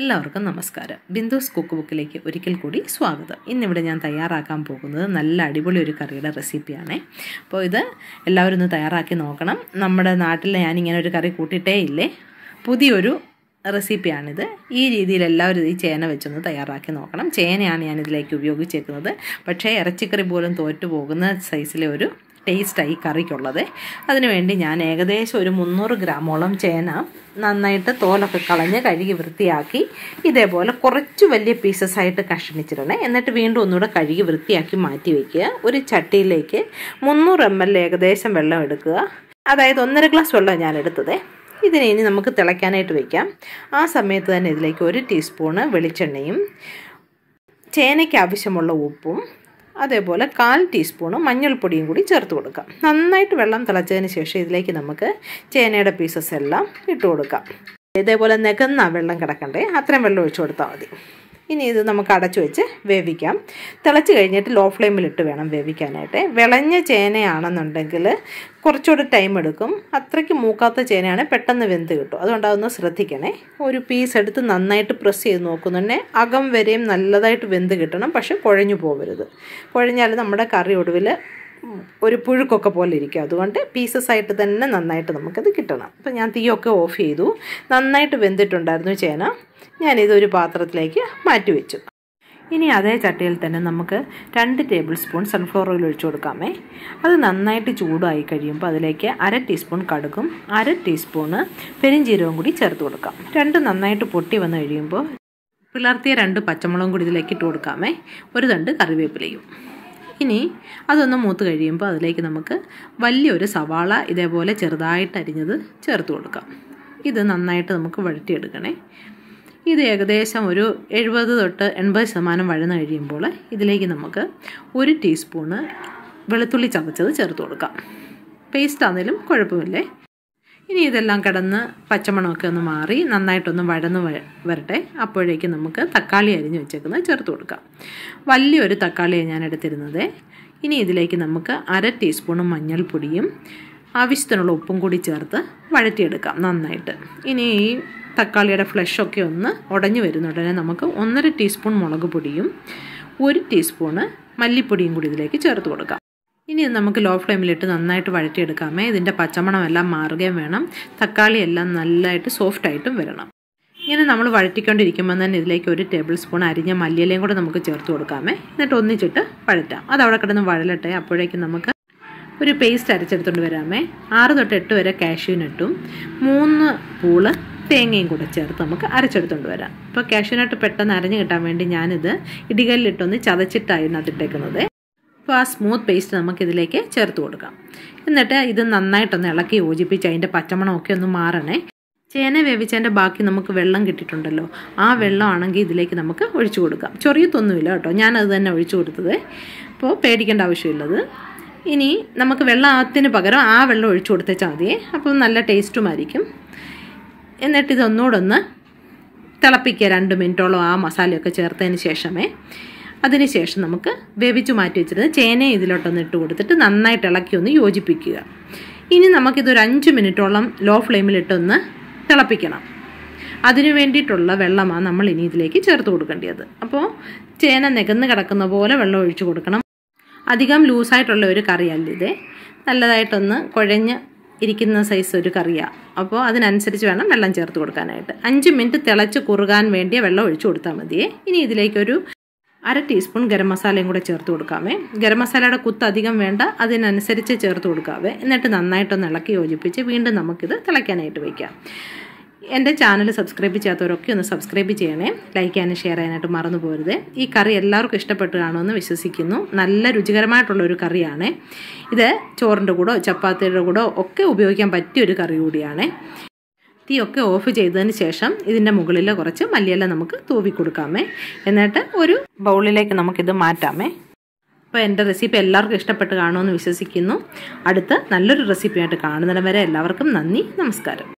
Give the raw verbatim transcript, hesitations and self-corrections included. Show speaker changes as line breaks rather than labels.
എല്ലാവർക്കും നമസ്കാരം. ബിന്ദുസ് കുക്ക് ബുക്കിലേക്ക് ഒരിക്കൽ കൂടി സ്വാഗതം. ഇന്നിവിടെ ഞാൻ തയ്യാറാക്കാൻ പോകുന്നത് നല്ല അടിപൊളി ഒരു കറിയുടെ റെസിപ്പിയാണ്. അപ്പോൾ ഇത് എല്ലാവരും ഒന്ന് തയ്യാറാക്കി നോക്കണം. നമ്മുടെ നാട്ടിൽ ഞാനിങ്ങനെ ഒരു കറി കൂട്ടിയിട്ടേ ഇല്ലേ. പുതിയൊരു റെസിപ്പിയാണിത്. ഈ രീതിയിൽ എല്ലാവരും ഈ ചേന വെച്ചൊന്ന് തയ്യാറാക്കി നോക്കണം. ചേനയാണ് ഞാനിതിലേക്ക് ഉപയോഗിച്ചേക്കുന്നത്. പക്ഷേ ഇറച്ചിക്കറി പോലും തോറ്റു പോകുന്ന സൈസിലെ ഒരു ടേസ്റ്റായി ഈ കറിക്കുള്ളത്. അതിനുവേണ്ടി ഞാൻ ഏകദേശം ഒരു മുന്നൂറ് ഗ്രാമോളം ചേന നന്നായിട്ട് തോലൊക്കെ കളഞ്ഞ് കഴുകി വൃത്തിയാക്കി ഇതേപോലെ കുറച്ച് വലിയ പീസസ് ആയിട്ട് കഷ്ണിച്ചിടണേ. എന്നിട്ട് വീണ്ടും ഒന്നുകൂടെ കഴുകി വൃത്തിയാക്കി മാറ്റി വയ്ക്കുക. ഒരു ചട്ടിയിലേക്ക് മുന്നൂറ് എം എൽ ഏകദേശം വെള്ളം എടുക്കുക. അതായത് ഒന്നര ഗ്ലാസ് വെള്ളം ഞാൻ എടുത്തത്. ഇതിനെ ഇനി നമുക്ക് തിളയ്ക്കാനായിട്ട് വയ്ക്കാം. ആ സമയത്ത് തന്നെ ഇതിലേക്ക് ഒരു ടീസ്പൂണ് വെളിച്ചെണ്ണയും ചേനയ്ക്ക് ആവശ്യമുള്ള ഉപ്പും അതേപോലെ കാൽ ടീസ്പൂണ് മഞ്ഞൾപ്പൊടിയും കൂടി ചേർത്ത് കൊടുക്കാം. നന്നായിട്ട് വെള്ളം തിളച്ചതിന് ശേഷം ഇതിലേക്ക് നമുക്ക് ചേനയുടെ പീസസ് എല്ലാം ഇട്ട് കൊടുക്കാം. ഇതേപോലെ നികന്ന വെള്ളം കിടക്കണ്ടേ, അത്രയും വെള്ളം ഒഴിച്ചു കൊടുത്താൽ മതി. ഇനി ഇത് നമുക്ക് അടച്ചു വെച്ച് വേവിക്കാം. തിളച്ച് കഴിഞ്ഞിട്ട് ലോ ഫ്ലെയിമിലിട്ട് വേണം വേവിക്കാനായിട്ട്. വിളഞ്ഞ ചേനയാണെന്നുണ്ടെങ്കിൽ കുറച്ചുകൂടി ടൈം എടുക്കും. അത്രയ്ക്ക് മൂക്കാത്ത ചേനയാണ് പെട്ടെന്ന് വെന്ത് കിട്ടും. അതുകൊണ്ട് അതൊന്ന് ശ്രദ്ധിക്കണേ. ഒരു പീസ് എടുത്ത് നന്നായിട്ട് പ്രസ് ചെയ്ത് നോക്കുന്നുണ്ടെ അകം വരെയും നല്ലതായിട്ട് വെന്ത് കിട്ടണം. പക്ഷെ കുഴഞ്ഞു പോകരുത്. കുഴഞ്ഞാൽ നമ്മുടെ കറി ഒടുവിൽ ഒരു പുഴുക്കൊക്കെ പോലെ ഇരിക്കും. അതുകൊണ്ട് പീസസ് ആയിട്ട് തന്നെ നന്നായിട്ട് നമുക്കത് കിട്ടണം. അപ്പം ഞാൻ തീയൊക്കെ ഓഫ് ചെയ്തു. നന്നായിട്ട് വെന്തിട്ടുണ്ടായിരുന്നു ചേന. ഞാനിതൊരു പാത്രത്തിലേക്ക് മാറ്റി വെച്ചു. ഇനി അതേ ചട്ടിയിൽ തന്നെ നമുക്ക് രണ്ട് ടേബിൾ സ്പൂൺ സൺഫ്ലവർ ഓയിൽ ഒഴിച്ചു കൊടുക്കാമേ. അത് നന്നായിട്ട് ചൂടായി കഴിയുമ്പോൾ അതിലേക്ക് അര ടീസ്പൂൺ കടുകും അര ടീസ്പൂണ് പെരിഞ്ജീരകവും കൂടി ചേർത്ത് കൊടുക്കാം. രണ്ട് നന്നായിട്ട് പൊട്ടി വന്നു കഴിയുമ്പോൾ പിളർത്തിയ രണ്ട് പച്ചമുളകും കൂടി ഇതിലേക്ക് ഇട്ട് കൊടുക്കാമേ. ഒരു തണ്ട് കറിവേപ്പിലയും. ഇനി അതൊന്ന് മൂത്ത് കഴിയുമ്പോൾ അതിലേക്ക് നമുക്ക് വലിയൊരു സവാള ഇതേപോലെ ചെറുതായിട്ട് അരിഞ്ഞത് ചേർത്ത് കൊടുക്കാം. ഇത് നന്നായിട്ട് നമുക്ക് വഴറ്റിയെടുക്കണേ. ഇത് ഏകദേശം ഒരു എഴുപത് തൊട്ട് എൺപത് ശതമാനം വഴന്ന് കഴിയുമ്പോൾ ഇതിലേക്ക് നമുക്ക് ഒരു ടീസ്പൂണ് വെളുത്തുള്ളി ചതച്ചത് ചേർത്ത് കൊടുക്കാം. പേസ്റ്റ് ആണെങ്കിലും കുഴപ്പമില്ലേ. ഇനി ഇതെല്ലാം കിടന്ന് പച്ചമണമൊക്കെ ഒന്ന് മാറി നന്നായിട്ടൊന്ന് വഴന്ന് വരട്ടെ. അപ്പോഴേക്കും നമുക്ക് തക്കാളി അരിഞ്ഞ് വെച്ചേക്കുന്നത് ചേർത്ത് കൊടുക്കാം. വലിയൊരു തക്കാളിയാണ് ഞാൻ എടുത്തിരുന്നത്. ഇനി ഇതിലേക്ക് നമുക്ക് അര ടീസ്പൂണ് മഞ്ഞൾപ്പൊടിയും ആവശ്യത്തിനുള്ള ഉപ്പും കൂടി ചേർത്ത് വഴറ്റിയെടുക്കാം നന്നായിട്ട്. ഇനി ഈ തക്കാളിയുടെ ഫ്ലഷൊക്കെ ഒന്ന് ഉടഞ്ഞു വരുന്നുടനെ നമുക്ക് ഒന്നര ടീസ്പൂൺ മുളക് പൊടിയും ഒരു ടീസ്പൂണ് മല്ലിപ്പൊടിയും കൂടി ഇതിലേക്ക് ചേർത്ത് കൊടുക്കാം. ഇനി നമുക്ക് ലോ ഫ്ലെയിമിലിട്ട് നന്നായിട്ട് വഴറ്റിയെടുക്കാമേ. ഇതിൻ്റെ പച്ചമണമെല്ലാം മാറുകയും വേണം. തക്കാളി എല്ലാം നല്ലതായിട്ട് സോഫ്റ്റായിട്ടും വരണം. ഇങ്ങനെ നമ്മൾ വഴറ്റിക്കൊണ്ടിരിക്കുമ്പോൾ തന്നെ ഇതിലേക്ക് ഒരു ടേബിൾ സ്പൂൺ അരിഞ്ഞ മല്ലിയിലയും കൂടെ നമുക്ക് ചേർത്ത് കൊടുക്കാമേ. എന്നിട്ട് ഒന്നിച്ചിട്ട് വഴറ്റാം. അത് അവിടെ കിടന്ന് വഴലട്ടെ. അപ്പോഴേക്കും നമുക്ക് ഒരു പേസ്റ്റ് അരച്ചെടുത്തുകൊണ്ട് വരാമേ. ആറ് തൊട്ട് എട്ട് വരെ കാഷ്യൂനട്ടും മൂന്ന് പൂള് തേങ്ങയും കൂടെ ചേർത്ത് നമുക്ക് അരച്ചെടുത്തുകൊണ്ട് വരാം. ഇപ്പോൾ കാഷ്യൂനട്ട് പെട്ടെന്ന് അരഞ്ഞ് കിട്ടാൻ വേണ്ടി ഞാനിത് ഇടികല്ലിട്ടൊന്ന് ചതച്ചിട്ടായിരുന്നു അതിട്ടേക്കുന്നത്. അപ്പോൾ ആ സ്മൂത്ത് പേസ്റ്റ് നമുക്കിതിലേക്ക് ചേർത്ത് കൊടുക്കാം. എന്നിട്ട് ഇത് നന്നായിട്ടൊന്ന് ഇളക്കി യോജിപ്പിച്ച് അതിൻ്റെ പച്ചമണമൊക്കെ ഒന്ന് മാറണേ. ചേന വേവിച്ചതിൻ്റെ ബാക്കി നമുക്ക് വെള്ളം കിട്ടിയിട്ടുണ്ടല്ലോ, ആ വെള്ളം ആണെങ്കിൽ ഇതിലേക്ക് നമുക്ക് ഒഴിച്ചു കൊടുക്കാം. ചൊറിയത്തൊന്നുമില്ല കേട്ടോ, ഞാനത് തന്നെ ഒഴിച്ചു കൊടുത്തത്. അപ്പോൾ പേടിക്കേണ്ട ആവശ്യമില്ലത്. ഇനി നമുക്ക് വെള്ളത്തിന് പകരം ആ വെള്ളം ഒഴിച്ചു കൊടുത്തേച്ചാൽ മതിയേ. അപ്പോൾ നല്ല ടേസ്റ്റുമായിരിക്കും. എന്നിട്ട് ഇതൊന്നുകൂടെ ഒന്ന് തിളപ്പിക്കുക രണ്ട് മിനിറ്റോളം ആ മസാലയൊക്കെ ചേർത്തതിന് ശേഷമേ. അതിന് ശേഷം നമുക്ക് വേവിച്ച് മാറ്റി വെച്ചിരുന്നത് ചേനയും ഇതിലോട്ടൊന്ന് ഇട്ട് കൊടുത്തിട്ട് നന്നായിട്ട് ഇളക്കി ഒന്ന് യോജിപ്പിക്കുക. ഇനി നമുക്കിതൊരു അഞ്ച് മിനിറ്റോളം ലോ ഫ്ലെയിമിലിട്ടൊന്ന് തിളപ്പിക്കണം. അതിനു വേണ്ടിയിട്ടുള്ള വെള്ളമാണ് നമ്മൾ ഇനി ഇതിലേക്ക് ചേർത്ത് കൊടുക്കേണ്ടത്. അപ്പോൾ ചേന നികന്ന് കിടക്കുന്ന പോലെ വെള്ളം ഒഴിച്ചു കൊടുക്കണം. അധികം ലൂസായിട്ടുള്ള ഒരു കറിയല്ല ഇത്. നല്ലതായിട്ടൊന്ന് കുഴഞ്ഞ് ഇരിക്കുന്ന സൈസ് ഒരു കറിയാണ്. അപ്പോൾ അതിനനുസരിച്ച് വേണം വെള്ളം ചേർത്ത് കൊടുക്കാനായിട്ട്. അഞ്ച് മിനിറ്റ് തിളച്ച് കുറുകാൻ വേണ്ടിയ വെള്ളം ഒഴിച്ചു കൊടുത്താൽ മതിയേ. ഇനി ഇതിലേക്കൊരു അര ടീസ്പൂൺ ഗരം മസാലയും കൂടെ ചേർത്ത് കൊടുക്കാമേ. ഗരം മസാലയുടെ കുത്ത് അധികം വേണ്ട, അതിനനുസരിച്ച് ചേർത്ത് കൊടുക്കാവേ. എന്നിട്ട് നന്നായിട്ടൊന്ന് ഇളക്കി യോജിപ്പിച്ച് വീണ്ടും നമുക്കിത് തിളയ്ക്കാനായിട്ട് വയ്ക്കാം. എൻ്റെ ചാനൽ സബ്സ്ക്രൈബ് ചെയ്യാത്തവരൊക്കെ ഒന്ന് സബ്സ്ക്രൈബ് ചെയ്യണേ. ലൈക്ക് ചെയ്യാനും ഷെയർ ചെയ്യാനായിട്ട് മറന്നു പോകരുത്. ഈ കറി എല്ലാവർക്കും ഇഷ്ടപ്പെട്ട് കാണുമെന്ന് വിശ്വസിക്കുന്നു. നല്ല രുചികരമായിട്ടുള്ളൊരു കറിയാണ് ഇത്. ചോറിൻ്റെ കൂടോ ചപ്പാത്തിയുടെ കൂടോ ഒക്കെ ഉപയോഗിക്കാൻ പറ്റിയൊരു കറി കൂടിയാണ്. തീയൊക്കെ ഓഫ് ചെയ്തതിന് ശേഷം ഇതിൻ്റെ മുകളിൽ കുറച്ച് മല്ലിയില നമുക്ക് തൂവി കൊടുക്കാമേ. എന്നിട്ട് ഒരു ബൗളിലേക്ക് നമുക്കിത് മാറ്റാമേ. അപ്പോൾ എൻ്റെ റെസിപ്പി എല്ലാവർക്കും ഇഷ്ടപ്പെട്ട് കാണുമെന്ന് വിശ്വസിക്കുന്നു. അടുത്ത നല്ലൊരു റെസിപ്പിയായിട്ട് കാണുന്നിടം വരെ എല്ലാവർക്കും നന്ദി, നമസ്കാരം.